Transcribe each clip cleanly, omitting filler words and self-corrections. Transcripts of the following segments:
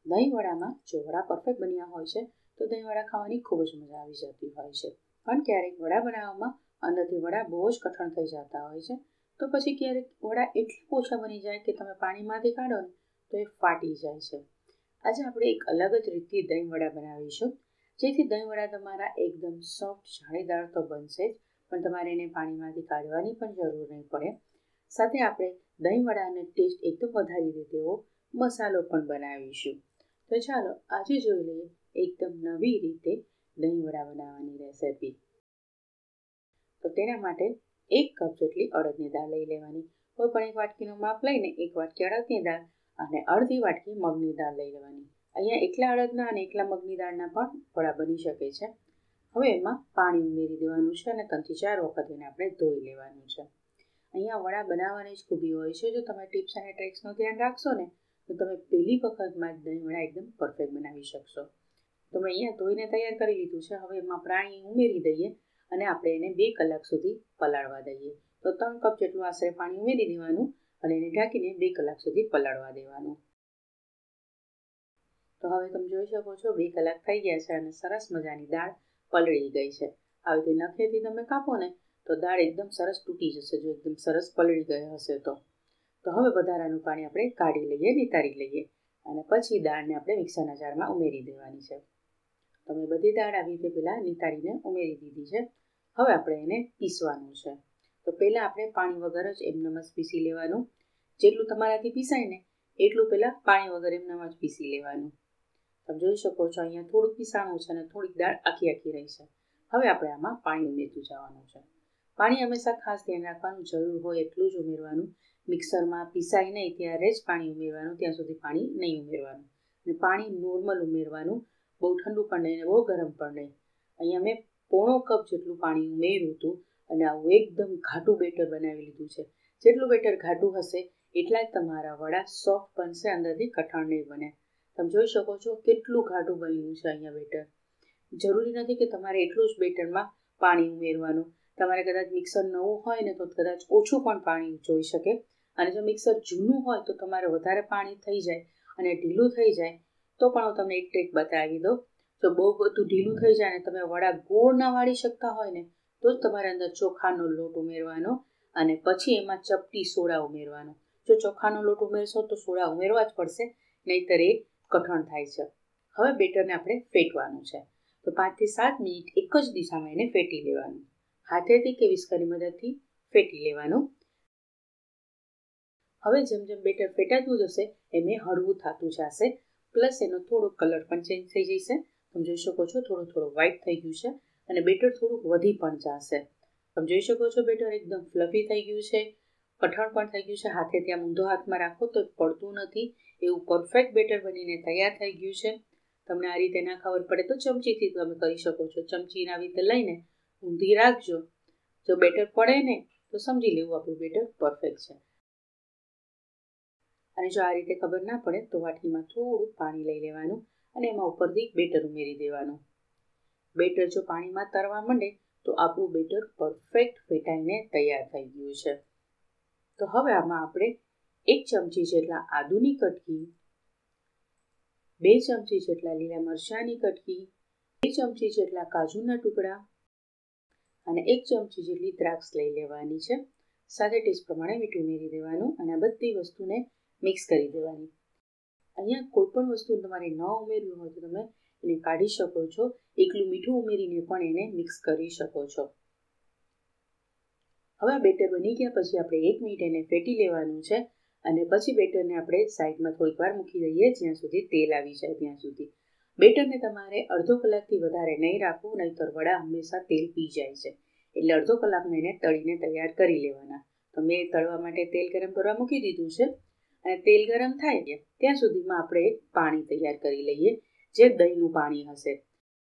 દહીંવડામાં જો વડા પરફેક્ટ બન્યા હોય છે તો દહીંવડા ખાવાની ખૂબ જ મજા આવી જતી હોય છે, પણ ક્યારેક વડા બનાવવામાં અંદરથી વડા બહુ જ કઠણ થઈ જતા હોય છે, તો પછી ક્યારેક વડા એટલા ઓછા બની જાય કે તમે પાણીમાંથી કાઢો ને તો એ ફાટી જાય છે. આજે આપણે એક અલગ જ રીતથી દહીંવડા બનાવીશું, જેથી દહીંવડા તમારા એકદમ સોફ્ટ જાળીદાર તો બનશે જ, પણ તમારે એને પાણીમાંથી કાઢવાની પણ જરૂર નહીં પડે. સાથે આપણે દહીંવડાનો ટેસ્ટ એકદમ વધારી દે તેવો મસાલો પણ બનાવીશું. તો ચાલો આજે જોઈ લઈએ એકદમ નવી રીતે દહીંવડા બનાવવાની રેસિપી. તો તેના માટે 1 કપ જેટલી અડદની દાળ લઈ લેવાની. કોઈ પણ એક વાટકીનું માપ લઈને 1 વાટકી અડદની દાળ અને અડધી વાટકી મગની દાળ લઈ લેવાની. અહીંયા એકલા અડદના અને એકલા મગની દાળના પણ વડા બની શકે છે. હવે એમાં પાણી ઉમેરી દેવાનું છે અને 3 થી 4 વખત એને આપણે ધોઈ લેવાનું છે. અહીંયા વડા બનાવવાની જ ખૂબી હોય છે. જો તમે ટિપ્સ અને ટ્રિક્સનું ધ્યાન રાખશો ને તો તમે પહેલી વખતમાં જ દહીંવડા એકદમ પરફેક્ટ બનાવી શકશો. તો મેં અહીંયા ધોઈને તૈયાર કરી લીધું છે. હવે એમાં પાણી ઉમેરી દઈએ અને આપણે એને 2 કલાક સુધી પલાળવા દઈએ. તો 3 કપ જેટલું આશરે પાણી ઉમેરી દેવાનું અને એને ઢાંકીને 2 કલાક સુધી પલાળવા દેવાનું. તો હવે તમે જોઈ શકો છો 2 કલાક થઈ ગયા છે અને સરસ મજાની દાળ પલળી ગઈ છે. આવી રીતે નખેથી તમે કાપો ને તો દાળ એકદમ સરસ તૂટી જશે, જો એકદમ સરસ પલળી ગઈ હશે તો. તો હવે વધારાનું પાણી આપણે કાઢી લઈએ, નિતારી લઈએ અને પછી દાળને આપણે મિક્સરના જારમાં ઉમેરી દેવાની છે. તમે બધી દાળ આવી રીતે પહેલાં નિતારીને ઉમેરી દીધી છે. હવે આપણે એને પીસવાનું છે. તો પહેલાં આપણે પાણી વગર જ એમનેમ જ પીસી લેવાનું. જેટલું તમારાથી પીસાય ને એટલું પહેલાં પાણી વગર એમનેમ જ પીસી લેવાનું. તમે જોઈ શકો છો અહીંયા થોડુંક પીસાણું છે અને થોડીક દાળ આખી રહી છે. હવે આપણે આમાં પાણી ઉમેરતું જવાનું છે. પાણી હંમેશા ખાસ ધ્યાન રાખવાનું, જરૂર હોય એટલું જ ઉમેરવાનું. મિક્સરમાં પીસાય નહીં ત્યારે જ પાણી ઉમેરવાનું, ત્યાં સુધી પાણી નહીં ઉમેરવાનું. અને પાણી નોર્મલ ઉમેરવાનું, બહુ ઠંડુ પણ નહીં અને બહુ ગરમ પણ નહીં. અહીંયા મેં 1/4 કપ જેટલું પાણી ઉમેર્યું હતું અને આવું એકદમ ઘાટું બેટર બનાવી લીધું છે. જેટલું બેટર ઘાટું હશે એટલા જ તમારા વડા સોફ્ટ બનશે, અંદરથી કઠણ નહીં બને. તમે જોઈ શકો છો કેટલું ઘાટું બન્યું છે અહીંયા બેટર. જરૂરી નથી કે તમારે એટલું જ બેટરમાં પાણી ઉમેરવાનું. તમારે કદાચ મિક્સર નવું હોય ને તો કદાચ ઓછું પણ પાણી જોઈ શકે, અને જો મિક્સર જૂનું હોય તો તમારે વધારે પાણી થઈ જાય અને ઢીલું થઈ જાય તો પણ હું તમને એક ટ્રીક બતાવી દઉં. જો બહુ બધું ઢીલું થઈ જાય અને તમે વડા ગોળ ના વાળી શકતા હોય ને તો જ તમારે અંદર ચોખાનો લોટ ઉમેરવાનો અને પછી એમાં ચપટી સોડા ઉમેરવાનો. જો ચોખાનો લોટ ઉમેરશો તો સોડા ઉમેરવા જ પડશે, નહીંતર એ કઠણ થાય છે. હવે બેટરને આપણે ફેટવાનું છે. તો 5 થી 7 મિનિટ એક જ દિશામાં એને ફેટી લેવાનું. હાથેથી કે વિસ્કરની મદદથી ફેટી લેવાનું. હવે જેમ જેમ બેટર ફેટાતું જશે એમ એ હળવું થતું જશે, પ્લસ એનો થોડો કલર પણ ચેન્જ થઈ જશે. તમે જોઈ શકો છો થોડું વ્હાઈટ થઈ ગયું છે અને બેટર થોડુંક વધી પણ જશે. તમે જોઈ શકો છો બેટર એકદમ ફ્લફી થઈ ગયું છે, કઠણ પણ થઈ ગયું છે. હાથેથી આમ ઊંધો હાથમાં રાખો તો પડતું નથી, એવું પરફેક્ટ બેટર બનીને તૈયાર થઈ ગયું છે. તમને આ રીતે ના ખબર પડે તો ચમચીથી તમે કરી શકો છો. ચમચીને આવી રીતે લઈને ઊંધી રાખજો. જો બેટર પડે ને તો સમજી લેવું આપણું બેટર પરફેક્ટ છે. અને જો આ રીતે ખબર ના પડે તો વાટકીમાં થોડું પાણી લઈ લેવાનું અને એમાં ઉપરથી બેટર ઉમેરી દેવાનું. બેટર જો પાણીમાં તરવા માંડે તો આપણું બેટર પરફેક્ટ ફેટાઈને તૈયાર થઈ ગયું છે. તો હવે આમાં આપણે 1 ચમચી જેટલા આદુની કટકી, 2 ચમચી જેટલા લીલા મરચાંની કટકી, 2 ચમચી જેટલા કાજુના ટુકડા અને 1 ચમચી જેટલી દ્રાક્ષ લઈ લેવાની છે. સાથે ટેસ્ટ પ્રમાણે મીઠું ઉમેરી દેવાનું અને આ બધી વસ્તુને મિક્સ કરી દેવાની. અહીંયા કોઈ પણ વસ્તુ તમારે ન ઉમેરવી હોય તો તમે એને કાઢી શકો છો. એકલું મીઠું ઉમેરીને પણ એને મિક્સ કરી શકો છો. હવે આ બેટર બની ગયા પછી આપણે 1 મિનિટ એને ફેટી લેવાનું છે અને પછી બેટરને આપણે સાઈડમાં થોડીક વાર મૂકી દઈએ જ્યાં સુધી તેલ આવી જાય ત્યાં સુધી. બેટરને તમારે અડધો કલાકથી વધારે નહીં રાખવું, નહીંતર વડા હંમેશા તેલ પી જાય છે. એટલે અડધો કલાકમાં એને તળીને તૈયાર કરી લેવાના. તો મેં તળવા માટે તેલ ગરમ કરવા મૂકી દીધું છે અને તેલ ગરમ થાય ત્યાં સુધીમાં આપણે પાણી તૈયાર કરી લઈએ, જે દહીંનું પાણી હશે.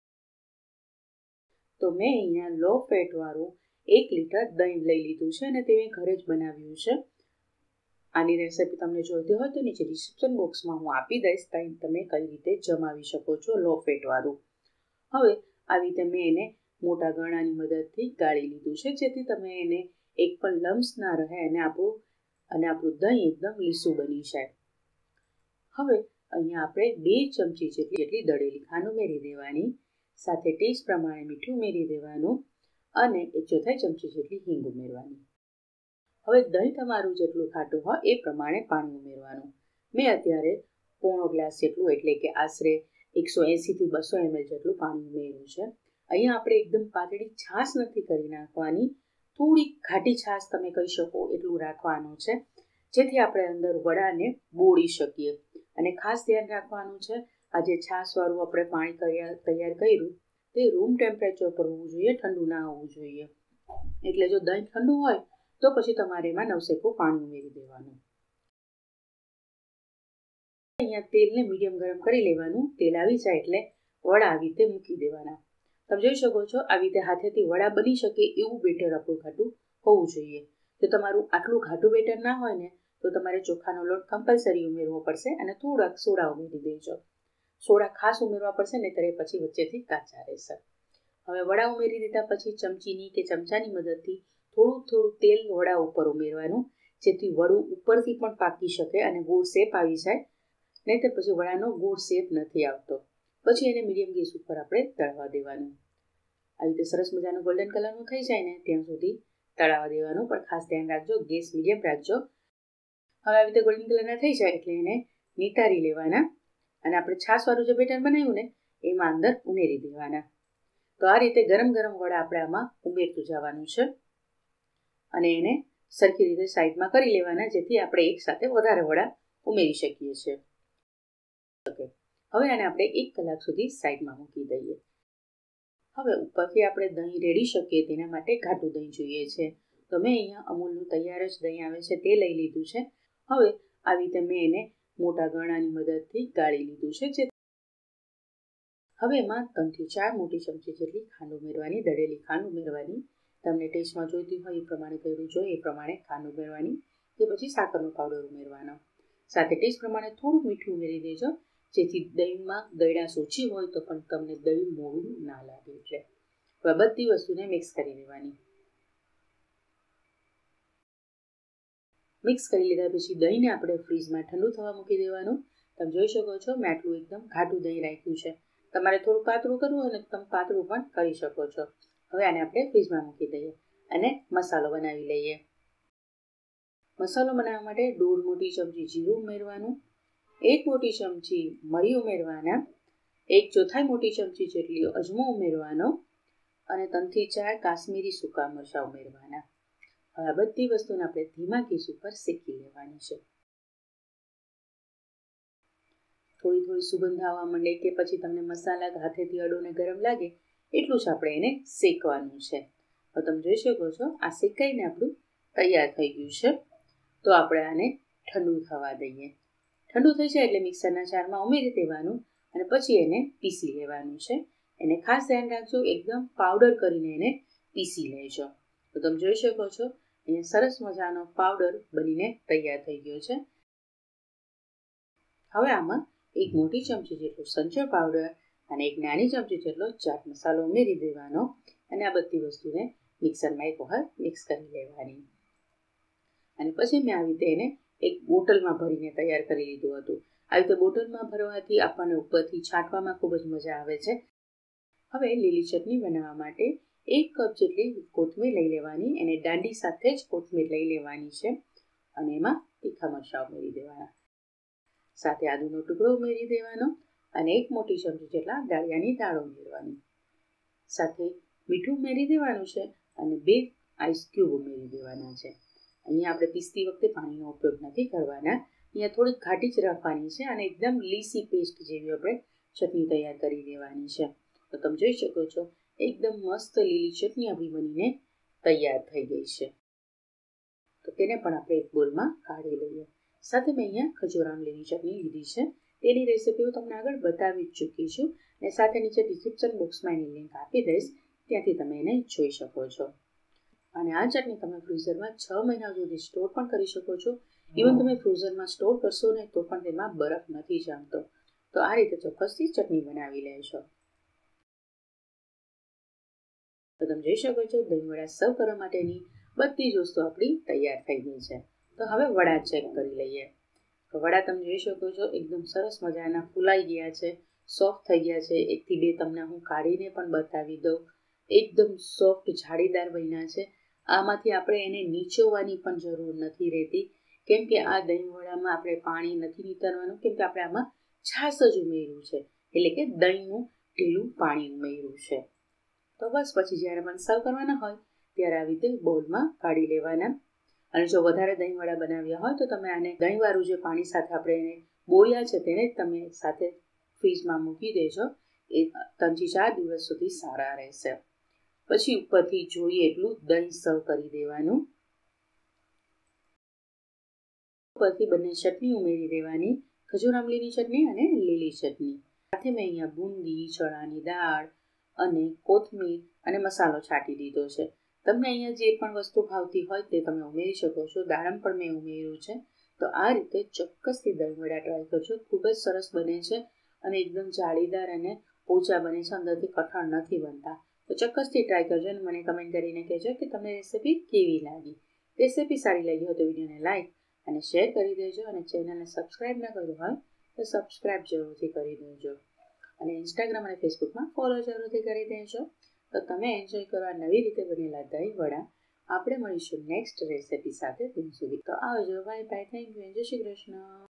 તો મેં અહીંયા લો ફેટવાળું 1 લીટર દહીં લઈ લીધું છે અને તે મેં ઘરે જ બનાવ્યું છે. આની રેસિપી તમને જોઈતી હોય તો નીચે ડિસ્ક્રિપ્શન બોક્સમાં હું આપી દઈશ, ત્યાં તમે કઈ રીતે જમાવી શકો છો લો ફેટવાળું. હવે આવી રીતે મેં એને મોટા ગરણાની મદદથી ગાળી લીધું છે, જેથી તમે એને એક પણ લમ્સ ના રહે અને આપણું દહીં એકદમ લીસું બની જાય. હવે અહીંયા આપણે 2 ચમચી જેટલી દળેલી ખાંડ ઉમેરી દેવાની, સાથે ટેસ્ટ પ્રમાણે મીઠું ઉમેરી દેવાનું અને 1/4 ચમચી જેટલી હિંગ ઉમેરવાની. હવે દહીં તમારું જેટલું ખાટું હોય એ પ્રમાણે પાણી ઉમેરવાનું. મેં અત્યારે પોણો ગ્લાસ જેટલું એટલે કે આશરે 180 થી 200 ml જેટલું પાણી ઉમેર્યું છે. અહીંયા આપણે એકદમ પાતળી છાશ નથી કરી નાખવાની, થોડી ઘાટી છાશ તમે કહી શકો એટલું રાખવાનું છે, જેથી આપણે અંદર વડાને બોળી શકીએ. અને ખાસ ધ્યાન રાખવાનું છે, આ જે છાશવાળું આપણે પાણી તૈયાર કર્યું તે રૂમ ટેમ્પરેચર પર હોવું જોઈએ, ઠંડુ ના હોવું જોઈએ. એટલે જો દહીં ઠંડુ હોય તો પછી તમારે એમાં નવસેકું પાણી ઉમેરી દેવાનું. અહીંયા તેલને મીડિયમ ગરમ કરી લેવાનું. તેલ આવી જાય એટલે વડા આવી રીતે મૂકી દેવાના. તમે જોઈ શકો છો આવી રીતે હાથેથી વડા બની શકે એવું બેટર આપણું ઘાટું હોવું જોઈએ. જો તમારું આટલું ઘાટું બેટર ના હોય ને તો તમારે ચોખાનો લોટ કમ્પલસરી ઉમેરવો પડશે અને થોડાક સોડા ઉમેરી દેજો. સોડા ખાસ ઉમેરવા પડશે ને ત્યારે પછી વચ્ચેથી કાચા રહેશે. હવે વડા ઉમેરી દીધા પછી ચમચીની કે ચમચાની મદદથી થોડું તેલ વડા ઉપર ઉમેરવાનું, જેથી વડું ઉપરથી પણ પાકી શકે અને ગોળ શેપ આવી જાય. નહીં તો પછી વડાનો ગોળ શેપ નથી આવતો. પછી એને મીડિયમ ગેસ ઉપર આપણે તળવા દેવાનું. આવી રીતે સરસ મજાનું ગોલ્ડન કલરનું થઈ જાય ને ત્યાં સુધી તળાવવા દેવાનું, પણ ખાસ ધ્યાન રાખજો ગેસ મીડિયમ રાખજો. હવે આવી રીતે ગોલ્ડન કલરના થઈ જાય એટલે એને નિતારી લેવાના અને આપણે છાશવાળું જે બેટર બનાવ્યું ને એમાં અંદર ઉમેરી દેવાના. તો આ રીતે ગરમ ગરમ વડા આપણે આમાં ઉમેરતું જવાનું છે અને એને સરખી રીતે સાઈડમાં કરી લેવાના, જેથી આપણે એકસાથે વધારે વડા ઉમેરી શકીએ છીએ. હવે આને આપણે 1 કલાક સુધી સાઈડમાં મૂકી દઈએ. હવે ઉપરથી આપણે દહીં રેડી શકીએ તેના માટે ઘાટું દહીં જોઈએ છે. તો મેં અહીંયા અમૂલનું તૈયાર જ દહીં આવે છે તે લઈ લીધું છે. હવે આવી રીતે મેં એને મોટા ગરણાની મદદથી ગાળી લીધું છે. હવે એમાં 3 થી 4 મોટી ચમચી જેટલી ખાંડ ઉમેરવાની, દળેલી ખાંડ ઉમેરવાની. તમને ટેસ્ટમાં જોઈતી હોય એ પ્રમાણે કર્યું જોઈએ એ પ્રમાણે ખાંડ ઉમેરવાની, કે પછી સાકરનો પાવડર ઉમેરવાનો. સાથે ટેસ્ટ પ્રમાણે થોડું મીઠું ઉમેરી દેજો, જેથી દહીંમાં ગળાશ ઓછી હોય તો પણ તમને દહીં મોડું ના લાગે. એટલે હવે બધી વસ્તુને મિક્સ કરી દેવાની. મિક્સ કરી લીધા પછી દહીંને આપણે ફ્રીજમાં ઠંડુ થવા મૂકી દેવાનું. તમે જોઈ શકો છો મેં આટલું એકદમ ઘાટું દહીં રાખ્યું છે. તમારે થોડું પાતળું કરવું હોય ને તમે પાતળું પણ કરી શકો છો. હવે આને આપણે ફ્રીજમાં મૂકી દઈએ અને મસાલો બનાવી લઈએ. મસાલો બનાવવા માટે 1.5 મોટી ચમચી જીરું ઉમેરવાનું, 1 મોટી ચમચી મરી ઉમેરવાના, 1/4 મોટી ચમચી જેટલી અજમો ઉમેરવાનો અને 3 થી 4 કાશ્મીરી સૂકા મરચાં ઉમેરવાના. હવે આ બધી વસ્તુને આપણે ધીમા ગેસ ઉપર શેકી લેવાની છે. થોડી સુગંધ આવવા માંડે કે પછી તમને મસાલા હાથેથી અડોને ગરમ લાગે એટલું જ આપણે એને શેકવાનું છે. તો તમે જોઈ શકો છો આ શેકાઈને આપણું તૈયાર થઈ ગયું છે. તો આપણે આને ઠંડુ થવા દઈએ. ઠંડુ થઈ જાય એટલે મિક્સરના જારમાં ઉમેરી દેવાનું અને પછી એને પીસી લેવાનું છે. એને ખાસ ધ્યાન રાખજો એકદમ પાવડર કરીને એને પીસી લેજો. તો તમે જોઈ શકો છો અહીંયા સરસ મજાનો પાવડર બનીને તૈયાર થઈ ગયો છે. હવે આમાં 1 મોટી ચમચી જેટલો સંચળ પાવડર અને 1 નાની ચમચી જેટલો ચાટ મસાલો ઉમેરી દેવાનો અને આ બધી વસ્તુને મિક્સરમાં એક વખત મિક્સ કરી લેવાની. અને પછી મેં આવી રીતે એને એક બોટલમાં ભરીને તૈયાર કરી લીધું હતું. આવી રીતે બોટલમાં ભરવાથી આપણને ઉપરથી છાંટવામાં ખૂબ જ મજા આવે છે. હવે લીલી ચટણી બનાવવા માટે 1 કપ જેટલી કોથમીર લઈ લેવાની, એને દાંડી સાથે જ કોથમીર લઈ લેવાની છે અને એમાં તીખા મરચાં ઉમેરી દેવાના. સાથે આદુનો ટુકડો ઉમેરી દેવાનો અને 1 મોટી ચમચી જેટલા દાળિયાની દાળ ઉમેરવાની. સાથે મીઠું ઉમેરી દેવાનું છે અને 2 આઈસ ક્યુબ ઉમેરી દેવાના છે. અહીંયા આપણે પીસતી વખતે પાણીનો ઉપયોગ નથી કરવાના. અહીંયા થોડીક ઘાટી જ રાખવાની છે અને એકદમ લીસી પેસ્ટ જેવી આપણે ચટણી તૈયાર કરી દેવાની છે. તો તમે જોઈ શકો છો એકદમ મસ્ત લીલી ચટણી આપણી બનીને તૈયાર થઈ ગઈ છે. તો તેને પણ આપણે એક બોલમાં કાઢી લઈએ. સાથે મેં અહીંયા ખજૂર આમલીની ચટણી લીધી છે. તેની રેસીપી હું તમને આગળ બતાવી જ ચૂકી છું અને સાથે નીચે ડિસ્ક્રિપ્શન બોક્સમાં એની લિંક આપી દઈશ, ત્યાંથી તમે એને જોઈ શકો છો. અને આ ચટણી તમે ફ્રીઝરમાં 6 મહિના સુધી સ્ટોર પણ કરી શકો છો. ઇવન તમે ફ્રોઝનમાં સ્ટોર કરશો ને તો પણ તેમાં બરફ નથી જામતો. તો આ રીતે ચોક્કસથી ચટણી બનાવી લેજો. તો તમે જોઈ શકો છો દહીં વડા સર્વ કરવા માટેની બધી જ વસ્તુ આપણી તૈયાર થઈ ગઈ છે. તો હવે વડા ચેક કરી લઈએ. તો વડા તમે જોઈ શકો છો એકદમ સરસ મજાના ફૂલાઈ ગયા છે, સોફ્ટ થઈ ગયા છે. 1 થી 2 તમને હું કાઢીને પણ બતાવી દઉં. એકદમ સોફ્ટ જાળીદાર બન્યા છે. આમાંથી આપણે એને નીચોવાની પણ જરૂર નથી રહેતી, કેમ કે આ દહીંવડામાં આપણે પાણી નથી નીતરવાનું, કેમ કે આપણે આમાં છાશ જ ઉમેર્યું છે, એટલે કે દહીંનું ઢીલું પાણી ઉમેર્યું છે. તો બસ પછી જ્યારે મને સર્વ કરવાના હોય ત્યારે આવી રીતે બોલમાં કાઢી લેવાના. અને જો વધારે દહીંવડા બનાવ્યા હોય તો તમે આને દહીંવાળું જે પાણી સાથે આપણે એને બોળ્યા છે તેને જ તમે સાથે ફ્રીજમાં મૂકી દેજો. એ 3 થી 4 દિવસ સુધી સારા રહેશે. પછી ઉપરથી જોઈએ એટલું દહીં સર્વ કરી દેવાનું. ઉપરથી બંને ચટણી ઉમેરી દેવાની, ખજૂર આમલીની ચટણી અને લીલી ચટણી. સાથે મેં અહીંયા બુંદી, ચણાની દાળ અને કોથમીર અને મસાલો છાંટી દીધો છે. તમને અહીંયા જે પણ વસ્તુ ભાવતી હોય તે તમે ઉમેરી શકો છો. દાડમ પણ મેં ઉમેર્યું છે. તો આ રીતે ચોક્કસથી દહીંવડા ટ્રાય કરજો. ખૂબ જ સરસ બને છે અને એકદમ જાળીદાર અને પોચા બને છે, અંદરથી કઠણ નથી બનતા. તો ચોક્કસથી ટ્રાય કરજો અને મને કમેન્ટ કરીને કહેજો કે તમને રેસીપી કેવી લાગી. રેસીપી સારી લાગી હોય તો વિડીયોને લાઈક અને શેર કરી દેજો, અને ચેનલને સબસ્ક્રાઈબ ન કર્યું હોય તો સબસ્ક્રાઈબ જરૂરથી કરી દેજો, અને ઇન્સ્ટાગ્રામ અને ફેસબુકમાં ફોલો જરૂરથી કરી દેજો. તો તમે એન્જોય કરો આ નવી રીતે બનેલા દહીંવડા. આપણે મળીશું નેક્સ્ટ રેસીપી સાથે. ત્યાં સુધી તો આવજો, બાય બાય, થેન્ક યુ, જય શ્રી કૃષ્ણ.